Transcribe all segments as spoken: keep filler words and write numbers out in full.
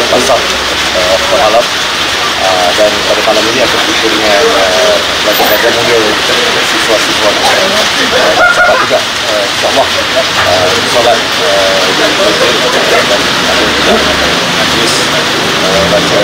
pasar uh, malam. Uh, dan pada malam ini akan berjumpa dengan uh, pelajar-pelajar muda, siswa-siswa uh, dan sempat juga uh, insyaAllah uh, solat uh, dan juga majlis uh, baca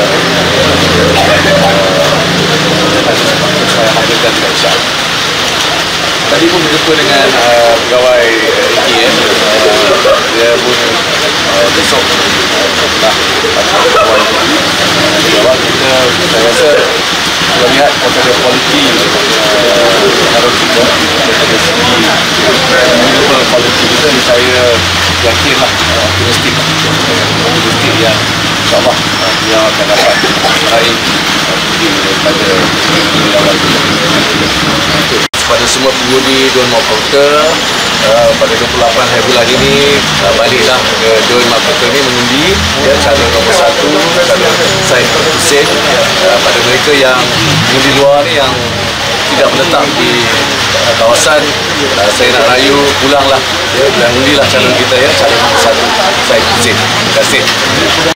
supaya hadir dan juga insyaAllah. Tadi pun berjumpa dengan uh, pegawai A K M, uh, dia pun uh, besok uh, nak pegawai lagi. Sebab kita, saya rasa melihat kepada kualiti pengaruh kita dari segi renewable quality kita, saya yakinlah optimistik optimistik yang insyaAllah dia akan dapat meraih tinggi daripada penilaian kita. Kepada semua pengundi Don Maputo, uh, pada dua puluh lapan hari bulan ini uh, baliklah ke Don Maputo ini mengundi ya, calon nombor satu, calon Syed Hussein. Uh, pada mereka yang mengundi luar ni yang tidak menetap di uh, kawasan, uh, saya nak rayu pulanglah ya, dan undilah calon kita ya, calon nombor satu Syed Hussein. Terima kasih.